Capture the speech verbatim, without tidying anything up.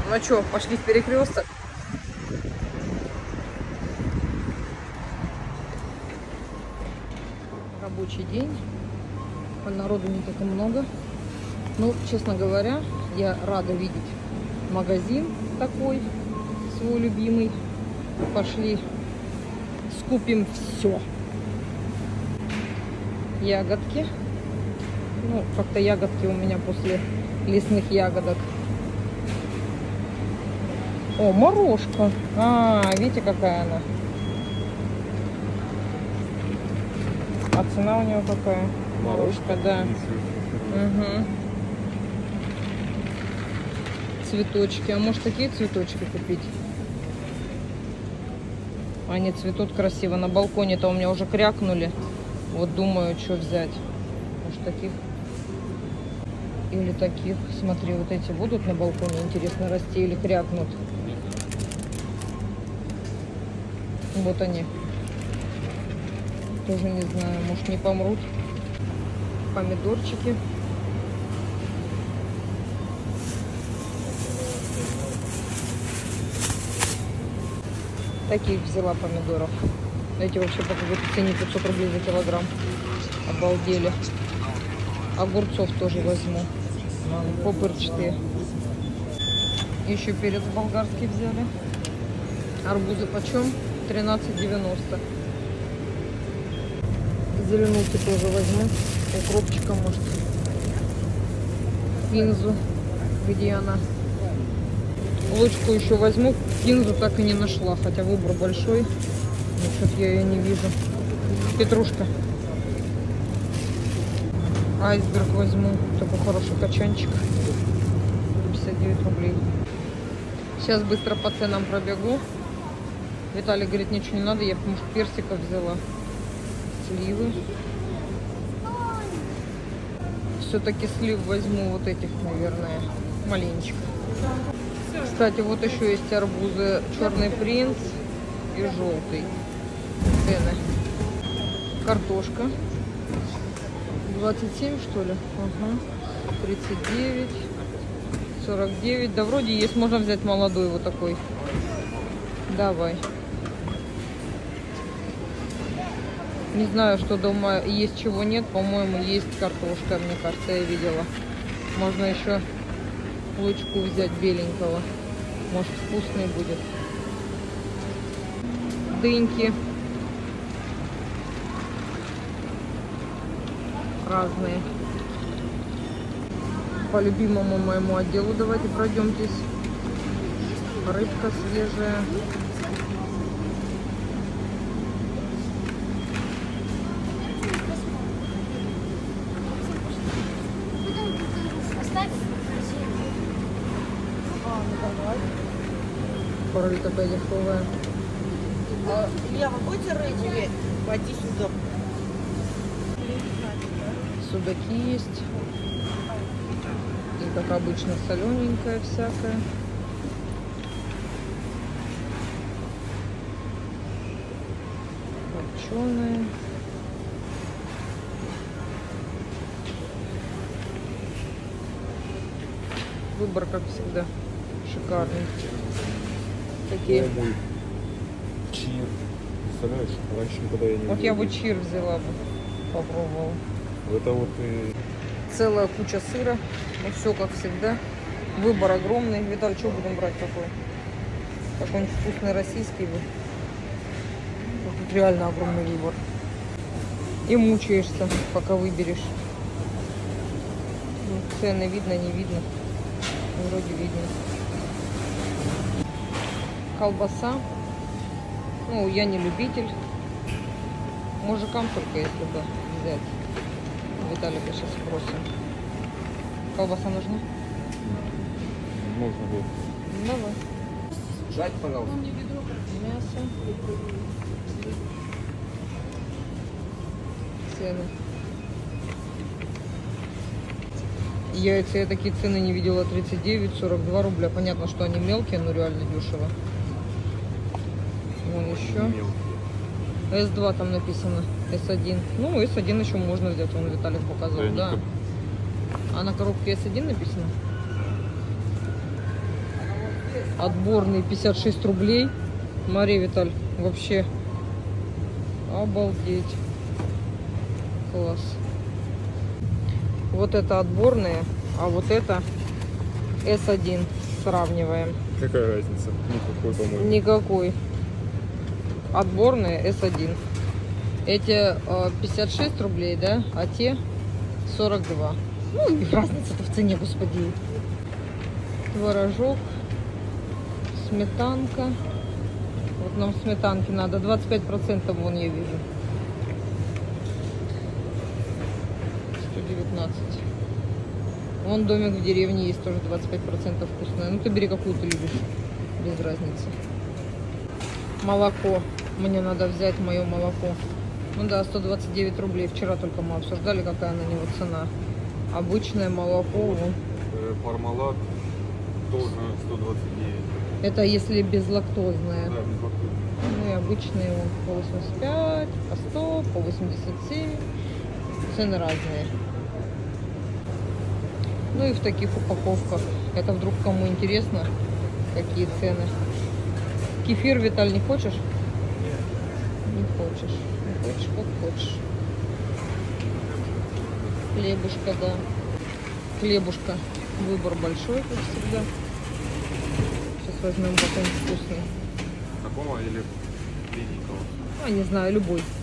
Ну что, пошли в перекресток. Рабочий день. Народу не так и много. Ну, честно говоря, я рада видеть магазин такой, свой любимый. Пошли, скупим все. Ягодки. Ну, как-то ягодки у меня после лесных ягодок. О, морожка. А, видите, какая она? А цена у нее какая? Морожка, да. Угу. Цветочки. А может, такие цветочки купить? Они цветут красиво. На балконе-то у меня уже крякнули. Вот думаю, что взять. Может, таких? Или таких. Смотри, вот эти будут на балконе, интересно, расти или крякнут. Вот они. Тоже не знаю, может, не помрут. Помидорчики. Таких взяла помидоров. Эти вообще по какой-то цене пятьсот рублей за килограмм. Обалдели. Огурцов тоже возьму. Пупырчатые. Еще перец болгарский взяли. Арбузы почем? тринадцать девяносто. Зеленухи тоже возьму. Укропчика, может. Кинзу. Где она? Лучку еще возьму. Кинзу так и не нашла. Хотя выбор большой. Но что-то я ее не вижу. Петрушка. Айсберг возьму. Такой хороший качанчик. пятьдесят девять рублей. Сейчас быстро по ценам пробегу. Виталий говорит, ничего не надо. Я, может, персиков взяла. Сливы. Все-таки слив возьму вот этих, наверное, маленечко. Кстати, вот еще есть арбузы. Черный принц и желтый. Цены. Картошка. двадцать семь, что ли? Ага. тридцать девять. сорок девять. Да вроде есть. Можно взять молодой вот такой. Давай. Не знаю, что дома есть, чего нет. По-моему, есть картошка. Мне кажется, я видела. Можно еще лучку взять беленького. Может, вкусный будет. Дыньки. Разные. По любимому моему отделу давайте пройдемтесь. Рыбка свежая. Форель такая дешевая. А, Илья, вы будете рыть или пойти сюда? Судаки есть. И, как обычно, солененькая всякая. Копченая. Выбор, как всегда, шикарный. Такие. О, мой чир. Представляешь, раньше никогда я не Вот я бы чир взяла бы, попробовала. Это вот и... Целая куча сыра. Ну, все как всегда. Выбор огромный. Виталий, что будем брать такой? Какой-нибудь вкусный российский бы. Тут реально огромный выбор. И мучаешься, пока выберешь. Ну, цены видно, не видно. Вроде видно. Колбаса. Ну, я не любитель. Мужикам только если бы взять. Виталика сейчас спросим. Колбаса нужна? Можно будет. Давай. Жать, пожалуйста. Мясо. Цены. Яйца я такие цены не видела. тридцать девять, сорок два рубля. Понятно, что они мелкие, но реально дешево. Вон еще. эс два там написано. эс один. Ну, эс один еще можно взять. Он Виталик показывал, да. А на коробке эс один написано? Отборный пятьдесят шесть рублей. Мария Виталь, вообще обалдеть. Класс. Вот это отборные, а вот это эс один. Сравниваем. Какая разница? Никакой, по-моему. Никакой. Отборные эс один. Эти э, пятьдесят шесть рублей, да, а те сорок два. Ну и разница-то в цене, господи. Творожок, сметанка. Вот нам сметанки надо. двадцать пять процентов вон я вижу. сто девятнадцать. Вон домик в деревне есть, тоже двадцать пять процентов вкусная. Ну ты бери какую ты любишь, без разницы. Молоко. Мне надо взять мое молоко. Ну да, сто двадцать девять рублей. Вчера только мы обсуждали, какая на него цена. Обычное молоко. Вон. Пармалат тоже сто двадцать девять. Это если безлактозное. Да, безлактозное. Ну и обычные вон по восемьдесят пять, по сто, по восемьдесят семь. Цены разные. Ну и в таких упаковках. Это вдруг кому интересно, какие цены. Кефир, Виталь, не хочешь? Не хочешь. Не хочешь, как хочешь. Хлебушка, да. Хлебушка. Выбор большой, как всегда. Сейчас возьмем какой-нибудь вкусный. Такого или беленького? А, не знаю, любой.